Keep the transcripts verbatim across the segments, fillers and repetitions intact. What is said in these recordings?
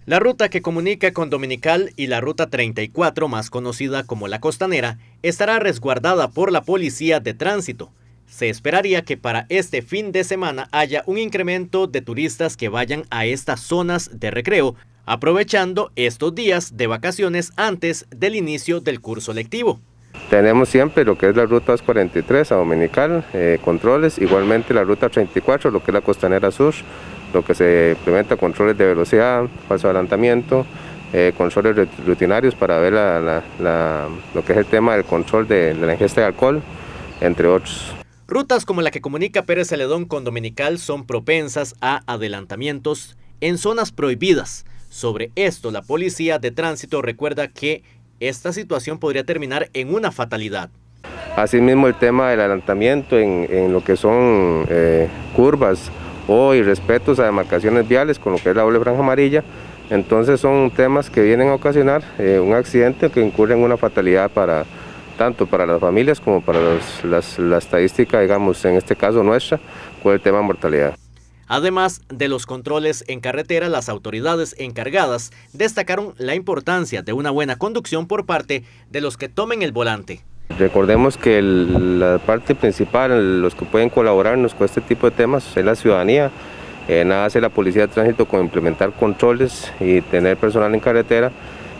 La ruta que comunica con Dominical y la ruta treinta y cuatro, más conocida como la Costanera, estará resguardada por la Policía de Tránsito. Se esperaría que para este fin de semana haya un incremento de turistas que vayan a estas zonas de recreo, aprovechando estos días de vacaciones antes del inicio del curso lectivo. Tenemos siempre lo que es la ruta doscientos cuarenta y tres a Dominical, eh, controles, igualmente la ruta treinta y cuatro, lo que es la Costanera Sur, lo que se implementa controles de velocidad, falso adelantamiento, eh, controles rutinarios para ver la, la, la, lo que es el tema del control de, de la ingesta de alcohol, entre otros. Rutas como la que comunica Pérez Celedón con Dominical son propensas a adelantamientos en zonas prohibidas. Sobre esto, la Policía de Tránsito recuerda que esta situación podría terminar en una fatalidad. Asimismo, el tema del adelantamiento en, en lo que son eh, curvas o irrespetos a demarcaciones viales con lo que es la doble franja amarilla, entonces son temas que vienen a ocasionar eh, un accidente que incurre en una fatalidad para tanto para las familias como para los, las, la estadística, digamos, en este caso nuestra, con el tema de mortalidad. Además de los controles en carretera, las autoridades encargadas destacaron la importancia de una buena conducción por parte de los que tomen el volante. Recordemos que el, la parte principal, los que pueden colaborarnos con este tipo de temas es la ciudadanía. Eh, nada hace la Policía de Tránsito con implementar controles y tener personal en carretera.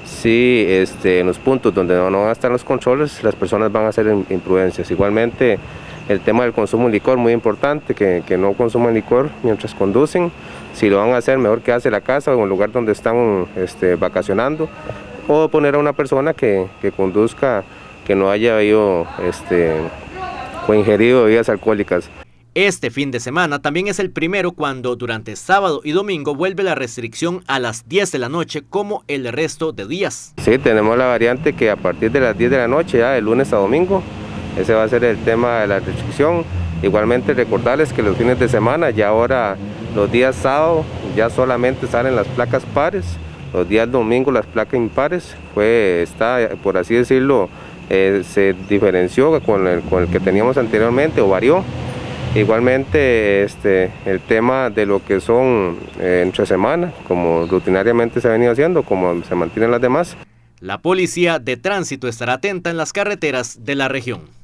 Si este, en los puntos donde no, no van a estar los controles, las personas van a hacer imprudencias. Igualmente, el tema del consumo de licor, muy importante, que, que no consuman licor mientras conducen. Si lo van a hacer, mejor que hace la casa o en el lugar donde están este, vacacionando. O poner a una persona que, que conduzca, que no haya habido este, o ingerido bebidas alcohólicas. Este fin de semana también es el primero cuando durante sábado y domingo vuelve la restricción a las diez de la noche como el resto de días. Sí, tenemos la variante que a partir de las diez de la noche, ya de lunes a domingo, ese va a ser el tema de la restricción. Igualmente recordarles que los fines de semana, ya ahora los días sábado ya solamente salen las placas pares, los días domingo las placas impares, fue, está, por así decirlo, eh, se diferenció con el, con el que teníamos anteriormente o varió. Igualmente este, el tema de lo que son eh, entre semana, como rutinariamente se ha venido haciendo, como se mantienen las demás. La Policía de Tránsito estará atenta en las carreteras de la región.